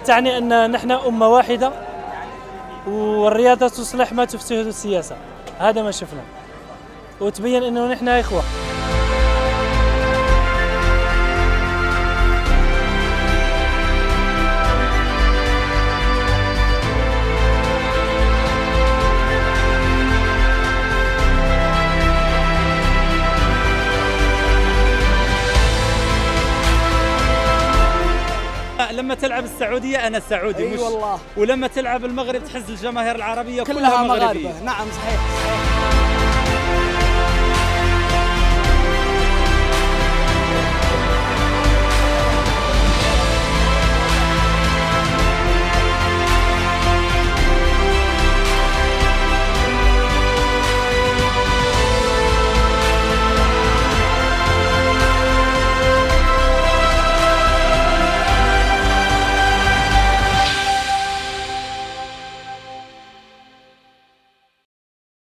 تعني أن نحن أمة واحدة، والرياضة تصلح ما تفسده السياسة. هذا ما شفنا، وتبين أنه نحن إخوة. لما تلعب السعودية أنا سعودي، والله. ولما تلعب المغرب تحس الجماهير العربية كلها مغاربة. نعم صحيح.